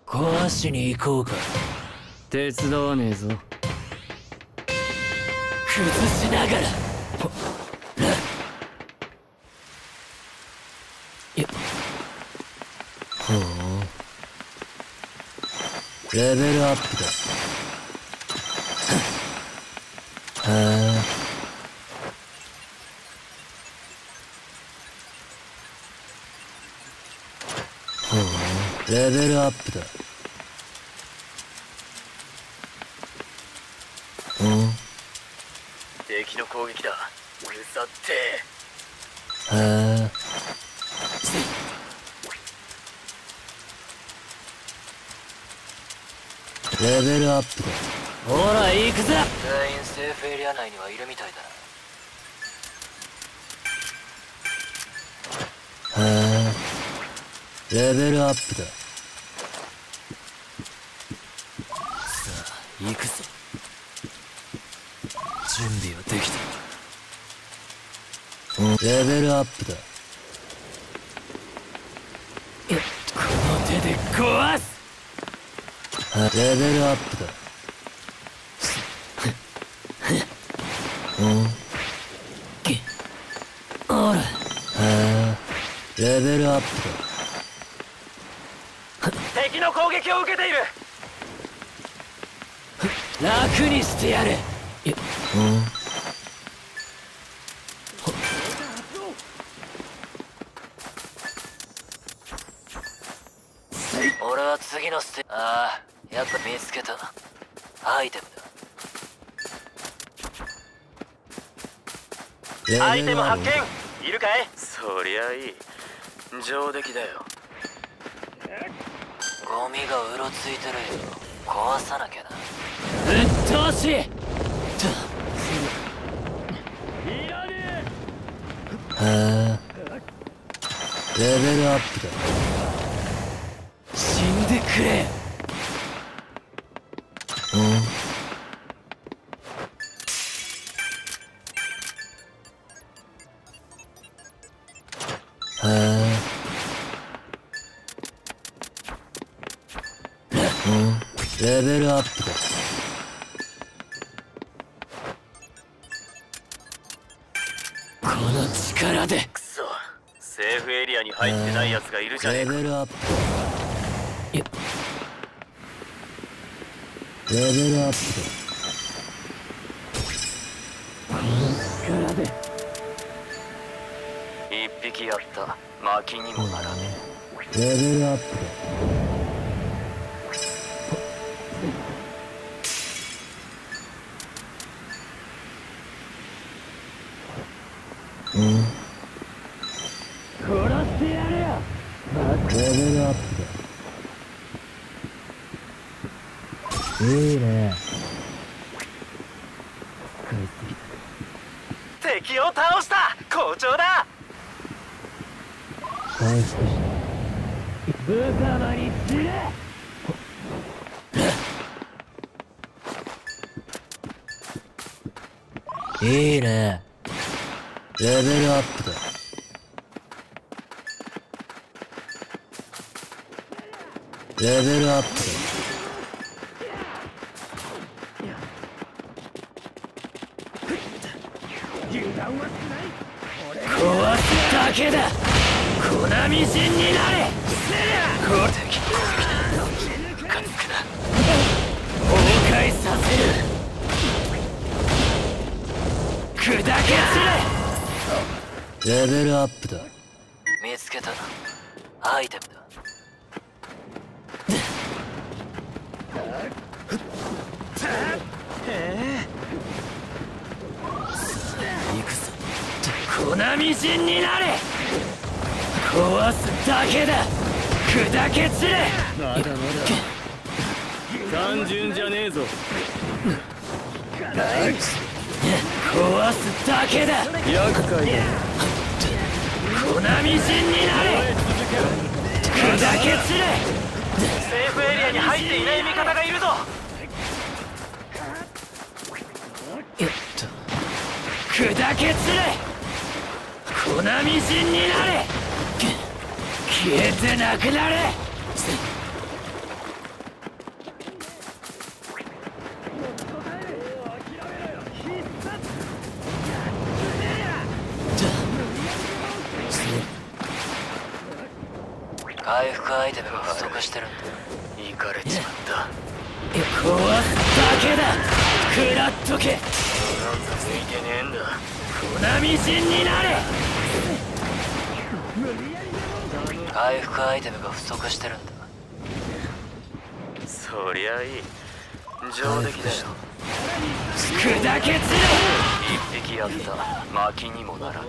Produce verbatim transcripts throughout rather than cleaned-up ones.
壊しに行こうか。 手伝わねえぞ。 崩しながら。ほう、レベルアップだ。はあ、ほう、レベルアップだ。うん、 敵の攻撃だ。うざって。 はあ、レベルアップだ。ほら行くぞ。 全員セーフエリア内にはいるみたいだな。 はあ、レベルアップだ。さあ行くぞ。準備はできた。うん、レベルアップだ。この手で壊す。は、レベルアップだ。うん、ほら、はあ、レベルアップだ。 敵の攻撃を受けている。 楽にしてやれ。うん、 俺は次のステああ、やっぱ見つけた。アイテムだ。アイテム発見。いるかい？そりゃいい。上出来だよ。ゴミがうろついてるよ。壊さなきゃな。 うっとうしい。はあ、レベルアップだ。死んでくれ。うん、はあ、うん、レベルアップだ。この力で。 くそ、セーフエリアに入ってないやつがいるじゃねえか。 レベルアップだ。いや、レベルアップだ。この力で。 一匹やった。薪にもならねえ。レベルアップだ。うん、殺してやれよ。レベルアップだ。いいね。使いすぎた。 敵を倒した。好調だ。 回復した。無様に散れ。いいね。レベルアップだ。レベルアップだ。壊すだけだ。粉みじんになれ。こう敵ムカつくな。崩壊させる。砕け散れ。レベルアップだ。 見つけたな。アイテムだ。 行くぞ。粉みじんになれ。壊すだけだ。砕け散れ。 まだまだ単純じゃねえぞ。 壊すだけだ。 厄介だ。 粉みじんになれ。砕け散れ。 セーフエリアに入っていない味方がいるぞ。 よっと、砕け散れ。粉みじんになれ。消えてなくなれ。 回復アイテムが不足してるんだ。いかれちまった。 壊すだけだ。食らっとけ。 なんざついてねえんだ。 粉みじんになれ。 回復アイテムが不足してるんだ。そりゃいい。上出来だよ。 砕け散れ。 一匹やった。薪にもならね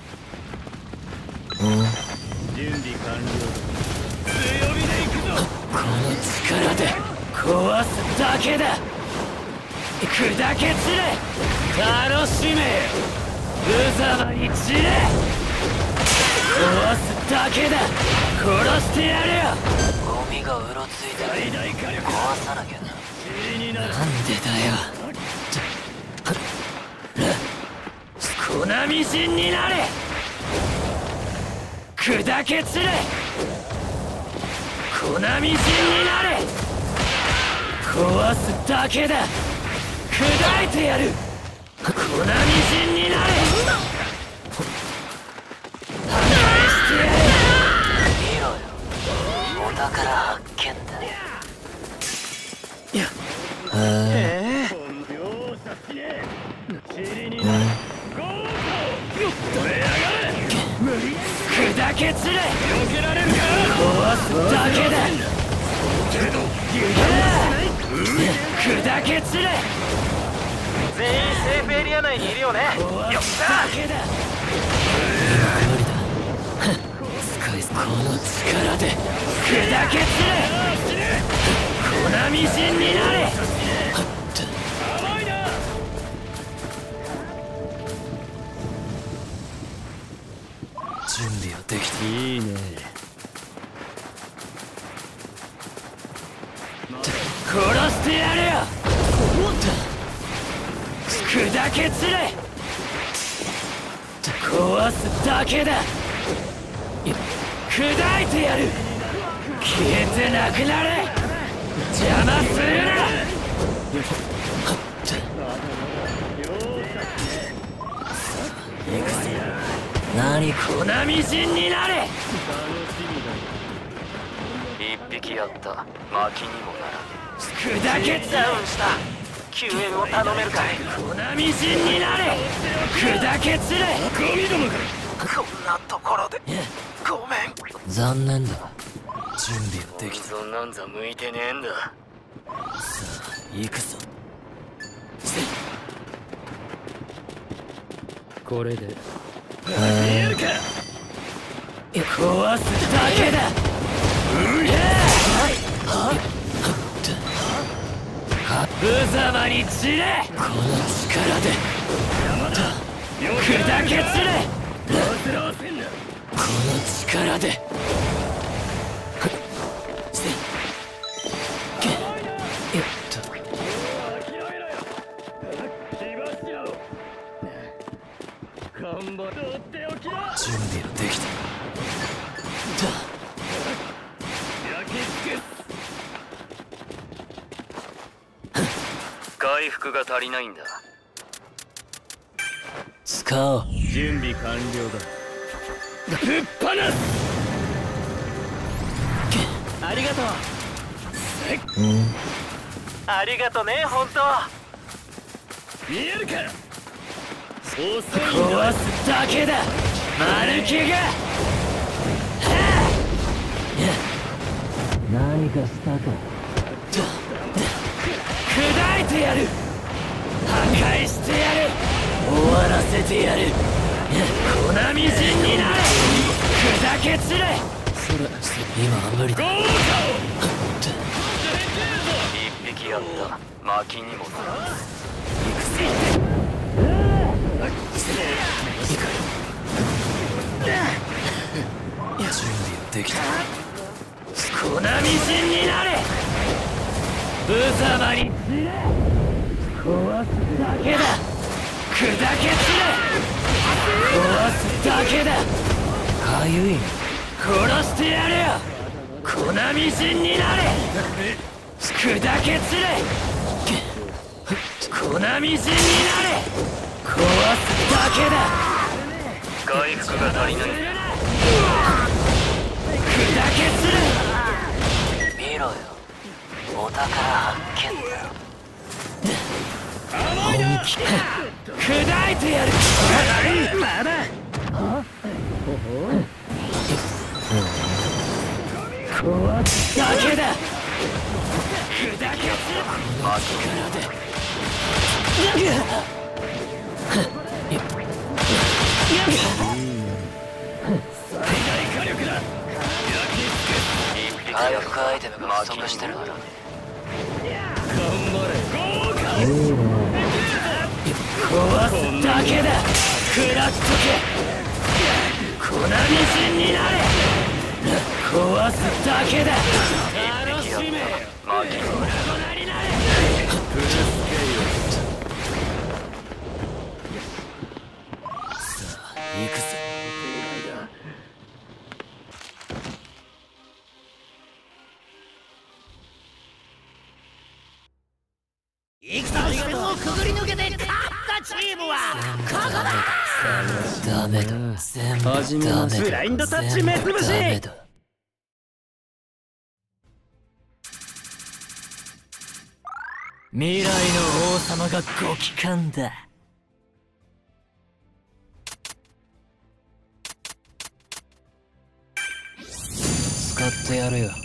準備完了。強火でいくぞ。 この力で壊すだけだ。砕け散れ。楽しめよ。無様に散れ。壊すだけだ。殺してやるよ。 ゴミがうろついてる。壊さなきゃな。 なんでだよ。粉みじんになれ。砕け散れ。粉みじんになれ。壊すだけだ。砕いてやる。粉みじんになれ。破壊してやる。 見ろよ。お宝発見だ。 いや、 ええ。塵になる。 砕け散れ。 避けられるか。 壊すだけだ。砕け散れ。 全員セーフエリア内にいるよね。 壊すだけだ。無理だ。使いこの力で砕け散れ。粉みじんになれ。 甘いな。 準備はできた。 いいね。 殺してやるよ。砕け散れ。壊すだけだ。砕いてやる。消えてなくなれ。邪魔するな。何粉みじんになれ。 一匹やった。薪にもならね砕け散れ。 ダウンした。救援を頼めるかい。 粉みじんになれ。砕け散れ。 ゴミどもか。 こんなところでごめん。 残念だ。準備はできた。 そんなんざ向いてねえんだ。 さあ行くぞ。 これで見えるか。壊すだけだ。無様に散れ。この力で砕け散れ。この力で頑張っておっておきだ。 準備はできた。 焼き付け。 回復が足りないんだ。 使おう。 準備完了だ。 ぶっ放す。 ありがとう。 ありがとね、本当。 見えるか。遅いん壊だ。 すだけだ。マヌケが。何かしたか。砕いてやる。破壊してやる。終わらせてやる。粉みじんになれ。砕け散れ。それ今は無理だ。 一匹やった。薪にもならね行くぜ。準備はできた。粉みじんになれ。無様に散れ。壊すだけだ。砕け散れ。壊すだけだ。かゆい。殺してやるよ。粉みじんになれ。砕け散れ。粉みじんになれ。壊すだけだ。 回復が足りない。 砕見ろよ、お宝発見だ。 本気砕いてやる。まだ壊すだけだ。砕けす力で最大火力だ。 回復アイテムが不足してるからね。 頑張れ。 壊すだけだ。食らっとけ。粉みじんになれ。壊すだけだ。楽しめ。粉々になれ。 フルスケイさあ行くぜ。戦線をくぐり抜けて勝ったチームはここだ。ダメだ。全部ダメだ。ブラインドタッチ目つぶし。未来の王様がご帰還だ。使ってやるよ。